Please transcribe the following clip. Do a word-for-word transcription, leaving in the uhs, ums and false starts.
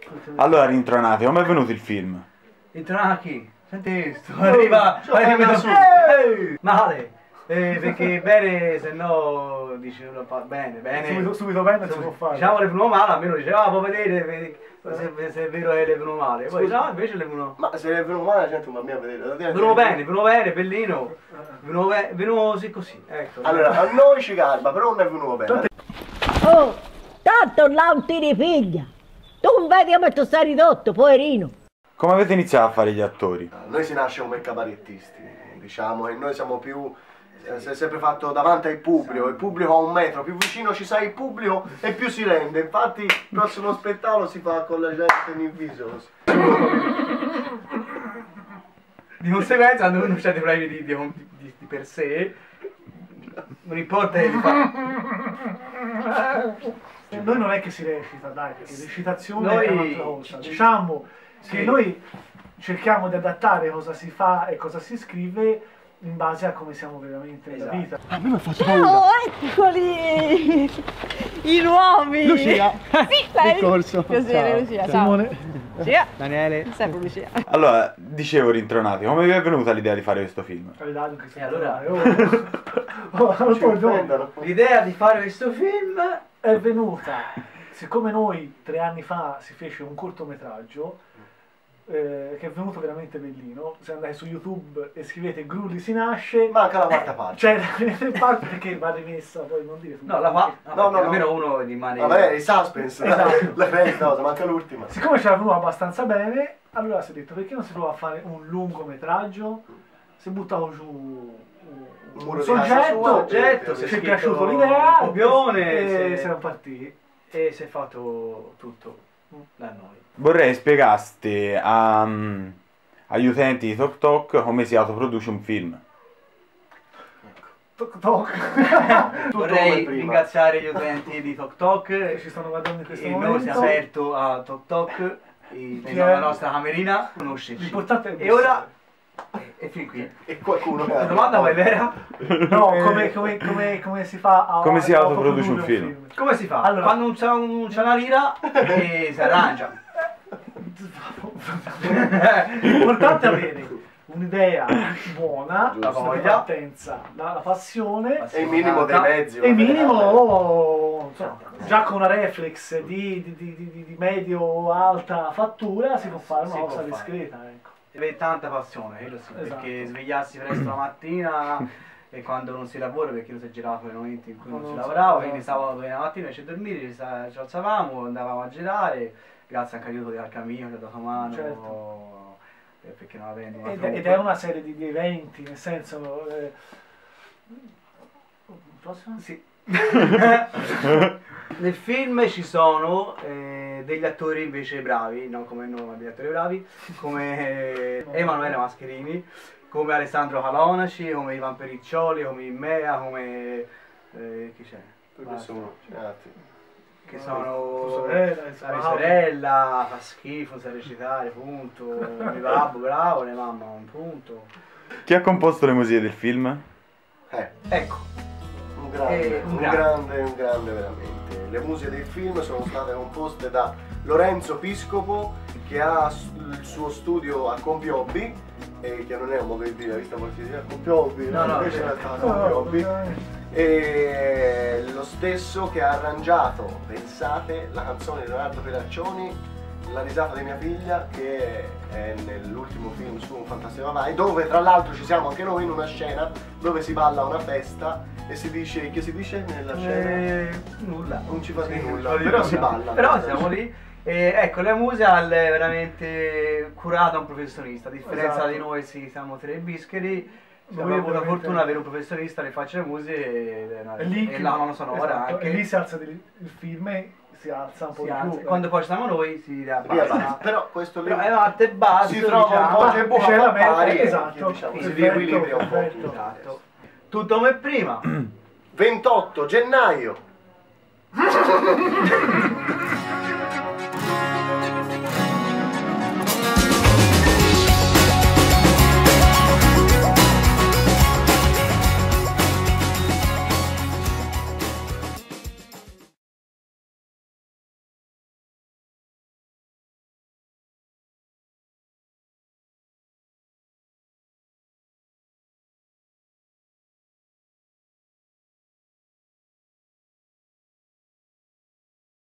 Allora, rintronati, come è venuto il film? Rintronati, senti sto, arriva, arriva su. Male, eh, perché bene, se no dice una pa- bene, bene. Subito, subito bene si può fare. Diciamo le venuto male, almeno diceva, ah, può vedere, vedi, se, se è vero che le venuto male. Poi no, invece le venuto. Ma se le è venuto male la gente non va a vedere. Venuto bene, venuto bene, bellino. Venuto be- venuto così così, ecco. Allora, a noi ci garba, però non è venuto bene. Oh, tanto là non ti ripiglia. Tu non vedi come tu sei ridotto, poverino. Come avete iniziato a fare gli attori? Noi si nasce come cabarettisti, diciamo, e noi siamo più... Si è sempre fatto davanti al pubblico, il pubblico a un metro, più vicino ci sai il pubblico e più si rende. Infatti il prossimo spettacolo si fa con la gente nel viso. Di conseguenza, quando non c'è dei problemi di, di, di, di per sé, non importa che fa. Noi non è che si recita, dai, perché recitazione Noi- è un'altra cosa. Diciamo Sì. che noi cerchiamo di adattare cosa si fa e cosa si scrive in base a come siamo veramente nella Esatto. vita. A me mi ha fatto Oh, eccoli i nuovi. Lucia. Sì, lei. Corso. Piacere, Ciao. Lucia. Ciao. Simone. Lucia. Daniele. Sempre Lucia. Allora, dicevo, rintronati, come vi è venuta l'idea di fare questo film? Carità, che si E allora? Oh, oh, Ci offendono. L'idea di fare questo film è venuta, siccome noi tre anni fa si fece un cortometraggio eh, che è venuto veramente bellino, se andate su YouTube e scrivete Grulli si nasce, Manca la quarta parte. c'è la parte perché va rimessa, poi non dire tutto. no, la fa. No, No, no, no, no. almeno uno rimane. Vabbè, il suspense. Esatto. La cresta, cosa, manca l'ultima. Siccome c'era venuto abbastanza bene, allora si è detto perché non si prova a fare un lungometraggio, si è buttato giù un, Un un muro di casa sua, soggetto, soggetto, ci si è è piaciuto scritto l'idea un copione, e si- siamo partiti. E si è fatto tutto da noi. Vorrei spiegaste a, agli utenti di Tok Tok come si autoproduce un film. Toc toc. Tutto come Vorrei prima. ringraziare gli utenti di Tok Tok. Che ci stanno guardando in questo Il noi momento. si è aperto a Tok Tok, il- Che nella è- nostra camerina, conoscerci. L'importante è E ora, e fin qui. E qualcuno che La domanda poi è vera? No, come, come, come, come si fa a Come si a autoproduce un film? Come si fa? Allora- Quando non c'è un- c'è una lira e si arrangia. L'importante è avere un'idea buona, Giusto. la voglia, partenza, la, la passione è il minimo dei mezzi. e va bene. minimo insomma, già con una reflex di, di, di, di- di medio-alta fattura si può fare una Si può cosa fare. discreta. Ecco. Deve tanta passione, quello sì, Esatto. perché svegliarsi presto la mattina e quando non si lavora, perché io si girava nei momenti in cui non, Non si si lavorava, lavora. quindi sabato la mattina ci dormire, ci sa- ci alzavamo, andavamo a girare, grazie anche all'aiuto di Alcamino, che ha dato mano, Certo. eh, perché non avendo una Ed, troupe. ed è una serie di, di eventi, nel senso... Eh, prossimo? Sì. Nel film ci sono eh, degli attori invece bravi, non come noi, degli attori bravi, come eh, Emanuele Mascherini, come Alessandro Calonaci, come Ivan Periccioli, come Immea, come... Eh, chi c'è? Perché sono altri. Che sono Tua sorella, la insomma. mia sorella, fa schifo, sa recitare, punto. Mio babbo, bravo, le mamma, un punto. Chi ha composto le musiche del film? Eh, Ecco, un grande, Eh, un un grande. grande, un grande veramente. Le musiche del film sono state composte da Lorenzo Piscopo, che ha s- il suo studio a Compiobbi, e che non è un modo di dire, visto che si dice a Compiobbi, No, no, invece in sì. realtà a Compiobbi. E lo stesso che ha arrangiato, pensate, la canzone di Leonardo Pelaccioni, La risata di mia figlia, che è nell'ultimo film su Un fantastico vai, dove tra l'altro ci siamo anche noi in una scena dove si balla a una festa e si dice, che si dice nella scena? eh, nulla. Non ci fa di Sì, nulla, non ci fa di però nulla. si balla. Però siamo lì. E ecco, la musica è veramente curata da un professionista, a differenza Esatto. di noi, sì, siamo tre bischeri. Noi Abbiamo avuto la veramente- fortuna di avere un professionista che faccia le musiche e, È lì e che- la mano sonora esatto, anche. e lì si alza il, il film e si alza un po' si di alza. più. Quando poi ci siamo noi si Riabbassa. abbassa. Però questo lì Però è alto e basso, si trova diciamo. un po' c'è c'è la buca pari, mente, esatto, che, diciamo, si perfetto, riequilibra un po'. perfetto. tutto. Esatto. Tutto come prima. ventotto gennaio